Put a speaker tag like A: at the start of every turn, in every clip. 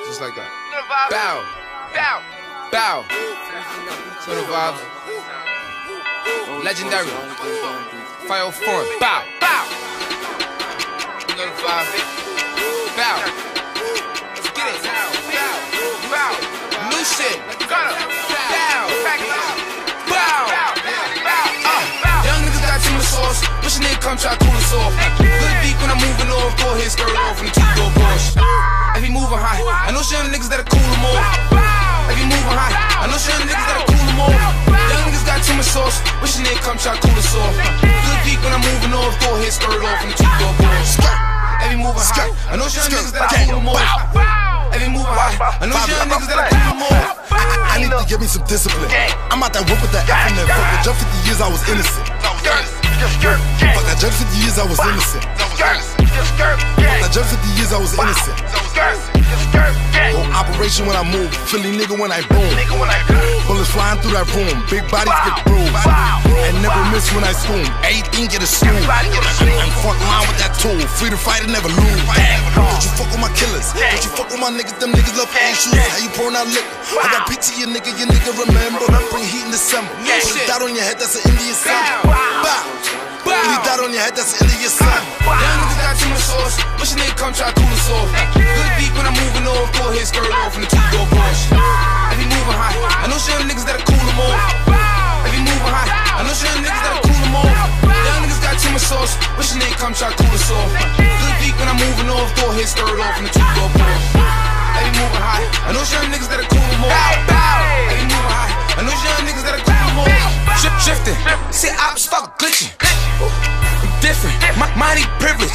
A: Just like that. Bow. Bow. Bow. To the vibes. Legendary. Fire form. Bow. Bow. You know the vibe. Bow. Let's get it. Bow. Bow. New shit. Bow. Bow. Young niggas got too much sauce. Wish a nigga come try cool us off. Good beat when I'm moving off. Go ahead, skirt off and keep your Porsche. If he moving high, I know some niggas that'll cool them off. If he moving high, I know some niggas that'll cool them off. Young niggas got too much sauce. Wish a nigga come try cool us off. Good beat when I'm moving off. Go ahead, skirt off and keep your Porsche. If he moving high, I know some niggas that'll cool them off. If he moving high, I know some niggas that'll cool them off.
B: I need to give me some discipline. I'm out that whip with that F and then fuck with Judge 50 years I was innocent. Fuck that Judge 50 years I was innocent. Fuck that Judge 50 years I was innocent. Whole operation when I move, Philly nigga when I boom. Bullets flying through that room, big bodies get bruised. And never miss when I swoon, everything get a snooze. I'm front line with that tool, free to fight and never lose. Don't you fuck with my killers, don't you fuck with my niggas, them niggas love ain't shoes. How you pouring out liquor? I got PT your nigga remember. Bring heat in December. Put a dot on your head, that's an Indian sun. Bow. Put a dot on your head, that's an Indian sun.
A: Young niggas got too much sauce. Wish a nigga come try cool us off. Good beat when I'm moving off. Go ahead, skirt off and keep your Porsche. If he moving high, I know some niggas that'll cool them off. If he moving high, I know some niggas that'll cool them off. Young niggas got too much sauce. Wish a nigga come try cool us off. Good beat when I'm moving off. Go ahead, skirt off and keep your Porsche. If he moving high, I know some niggas that'll cool them off. If he moving high, I know some niggas that'll cool them off. Drifting, see I start glitching. I'm different, mighty privilege.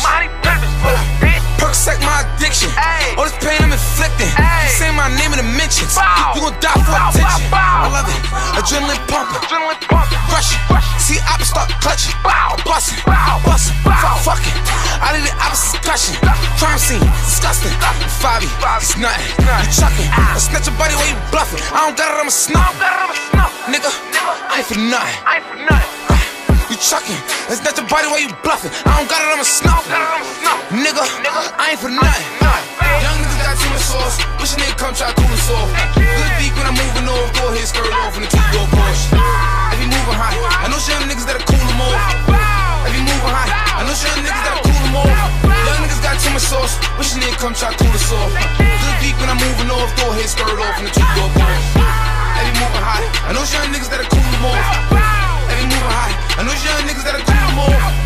A: Percocet my addiction. All this pain I'm inflicting. You say my name in the mentions. You gon' die for attention. I love it. Adrenaline pumping. Rushing. See I start clutching. Busting. Fucking. I need the opposite discussion. Crime scene, disgusting. Fabi, it's nothing. You chucking. I snatch your body while you bluffing. I don't got it, I'ma snuff. Nigga, I ain't for nothing. You chucking, let's not your body while you bluffing. I don't got it, I'ma snuff. Nigga, I ain't for nothing. Young niggas got too much sauce. Wish a nigga come try cool us off. Good beat when I'm moving off. Go ahead, skirt off and keep your Porsche. If he moving high, I know some niggas that'll cool them off. If he moving high, I know some niggas that'll cool them off. Young niggas got too much sauce. Wish a nigga come try cool us off. Good beat when I'm moving off. Go ahead, skirt off and keep your Porsche. If he moving high, I know some niggas that'll cool them off. If he moving high, I know young niggas that'll cool them off.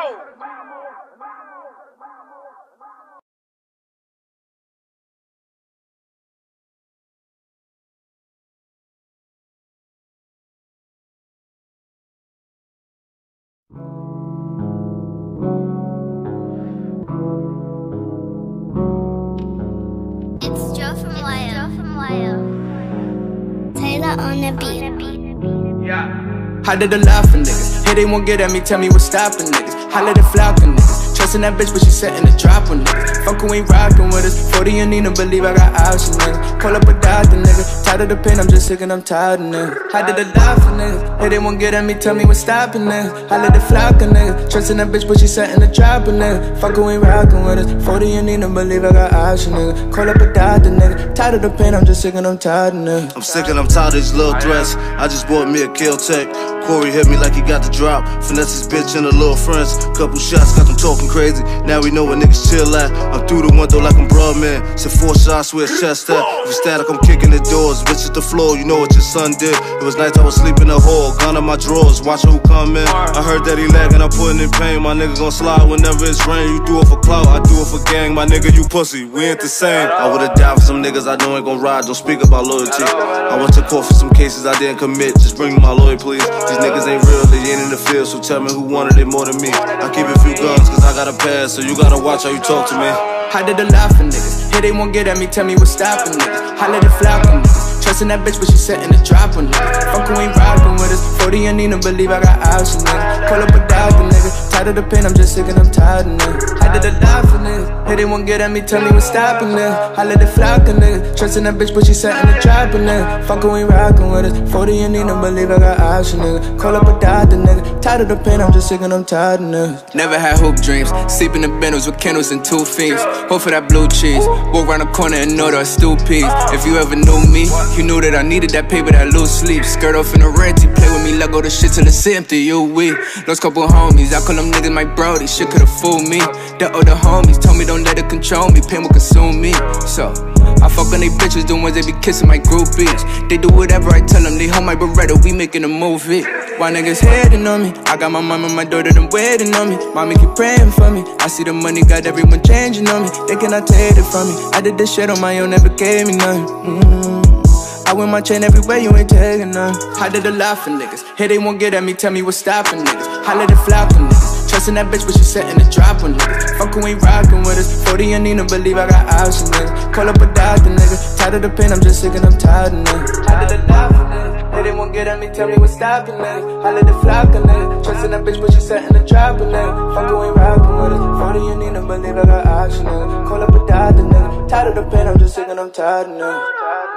C: It's Joe from Lyle. Taylor on the beat.
D: Yeah. I did a lot for niggas. Hey, they won't get at me, tell me what's stopping niggas. Holla the Falcon niggas. Trusting that bitch, but she setting the drop on niggas. Fuck who ain't rockin' with us. 40 and Nina, believe I got options, nigga. Call up a doctor, nigga. Tired of the pain, I'm just sick and I'm tired of niggas. I did a lot for niggas. Hey, they won't get at me, tell me what's stopping niggas. Holla the Falcon nigga. Trusting that bitch, but she setting the drop on nigga. Fuck who ain't rockin' with us. 40 and Nina, believe I got options, nigga. Call up a doctor, nigga. Tired of the pain, I'm just sick and I'm tired of niggas.
E: I'm sick and I'm tired of these little threats. I just bought me a kill tech. Corey hit me like he got the drop. Finesse his bitch and her little friends. Couple shots got them talking crazy. Now we know where niggas chill at. I'm through the window like I'm Broadman. Said 4 shots where his chest at. If it's static, I'm kicking the doors. Bitch at the floor, you know what your son did. It was nights I was sleeping in the hall. Gun in my drawers, watching who come in. I heard that he lagging, I'm putting in pain. My nigga gon' slide whenever it's rain. You do it for clout, I do it for gang. My nigga, you pussy, we ain't the same. I would've died for some niggas I know ain't gon' ride. Don't speak about loyalty. I went to court for some cases I didn't commit. Just bring me my lawyer, please. These niggas ain't real, they ain't in the field. So tell me who wanted it more than me. I keep a few guns cause I got a pass. So you gotta watch how you talk to me.
D: I did a lot for niggas. Hey, they won't get at me, tell me what's stopping niggas. Holla the Falcon niggas. Trusting that bitch, but she setting the drop on niggas. Fuck who ain't rockin' with us. 40 and Nina, believe I got options, nigga. Call up a doctor, nigga. Tired of the pain, I'm just sick and I'm tired of niggas. I did a lot for niggas. Hey, they won't get at me, tell me what's stopping niggas. I let it flock a nigga. Trusting that bitch, but she setting the trap a nigga. Fuck we ain't rockin' with us. 40 and need to believe I got option nigga. Call up a doctor nigga. Tired of the pain, I'm just sick and I'm tired of niggas. Never had hoop dreams. Sleep in the bindles with candles and 2 fiends. Hope for that blue cheese. Walk around the corner and know that I stew peas. If you ever knew me, you knew that I needed that paper, that loose sleep. Skirt off in the renty. Play with me, let go the shit till it's empty. You weak. Lost couple homies. I call them niggas my brody. Shit could've fooled me. The other homies told me don't let it control me. Pain will consume me. So I fuck on they bitches, the ones they be kissing my groupies. They do whatever I tell them, they hold my Beretta, we making a movie. Why niggas hating on me? I got my mom and my daughter, them waiting on me. Mommy keep praying for me. I see the money, got everyone changing on me. They cannot take it from me. I did this shit on my own, never gave me nothing. I wear my chain everywhere, you ain't taking none. I did a lot for niggas. Hey, they won't get at me, tell me what's stopping niggas. I let it flock on niggas. Trusting that bitch, but she setting the drop on niggas. Fuck who ain't rockin' with us. 40 and need to believe I got options niggas. Call up a doctor nigga. Tired of the pain, I'm just sick and I'm tired of niggas. I did a lot for niggas. Hey, they won't get at me, tell me what's stopping niggas. I let it flock on niggas. Trusting that bitch, but she setting the drop on niggas. Fuck who ain't rockin' with us. 40 and need to believe I got options niggas. Call up a doctor nigga. Tired of the pain, I'm just sick and I'm tired of niggas.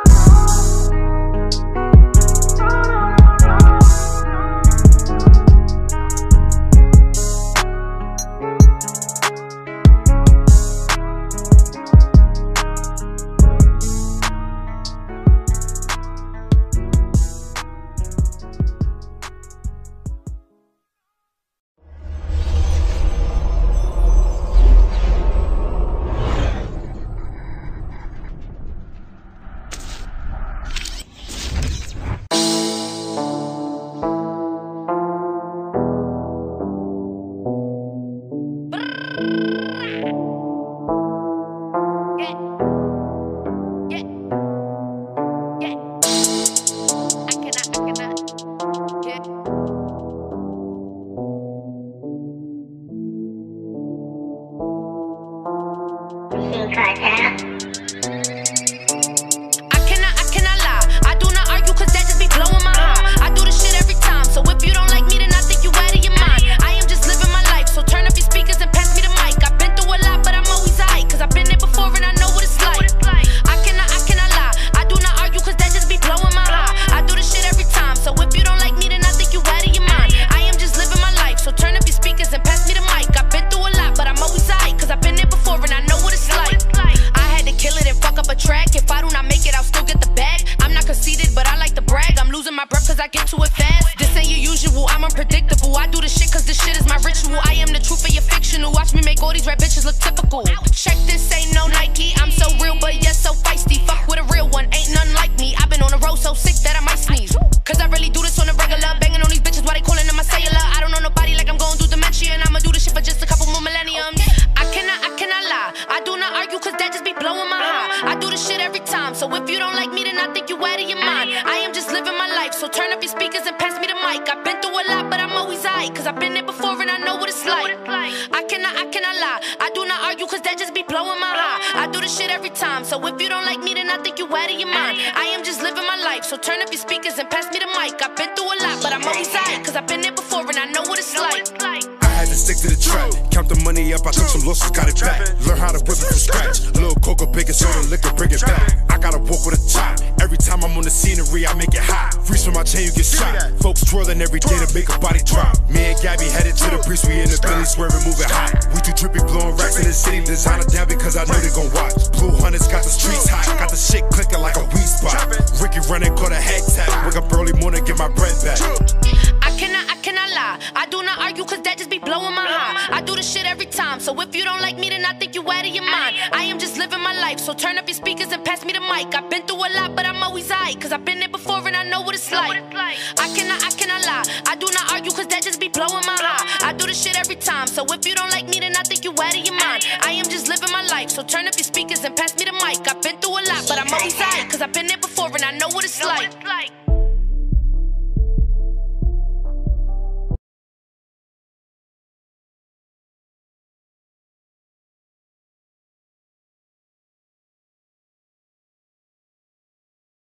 F: So turn up your speakers and pass me the mic. I've been through a lot, but I'm always high, cause I've been there before and I know what it's like.